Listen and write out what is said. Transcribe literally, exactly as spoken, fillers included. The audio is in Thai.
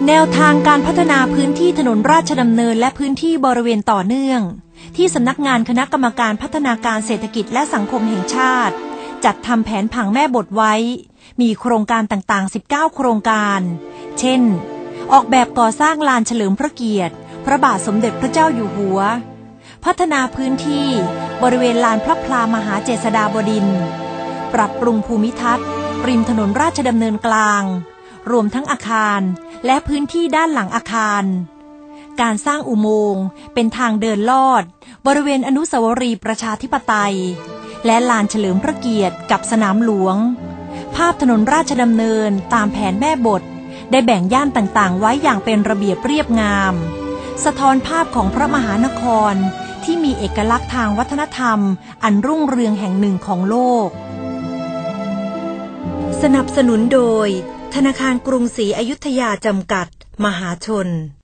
แนวทางการพัฒนาพื้นที่ถนนราชดำเนินและพื้นที่บริเวณต่อเนื่องที่สำนักงานคณะกรรมการพัฒนาการเศรษฐกิจและสังคมแห่งชาติจัดทำแผนผังแม่บทไว้มีโครงการต่างๆสิบเก้าโครงการเช่นออกแบบก่อสร้างลานเฉลิมพระเกียรติพระบาทสมเด็จพระเจ้าอยู่หัวพัฒนาพื้นที่บริเวณลานพระพลามหาเจษฎาบดินทร์ปรับปรุงภูมิทัศน์ริมถนนราชดำเนินกลางรวมทั้งอาคารและพื้นที่ด้านหลังอาคารการสร้างอุโมงค์เป็นทางเดินลอดบริเวณอนุสาวรีย์ประชาธิปไตยและลานเฉลิมพระเกียรติกับสนามหลวงภาพถนนราชดำเนินตามแผนแม่บทได้แบ่งย่านต่างๆไว้อย่างเป็นระเบียบเรียบงามสะท้อนภาพของพระมหานครที่มีเอกลักษณ์ทางวัฒนธรรมอันรุ่งเรืองแห่งหนึ่งของโลกสนับสนุนโดยธนาคารกรุงศรีอยุธยาจำกัดมหาชน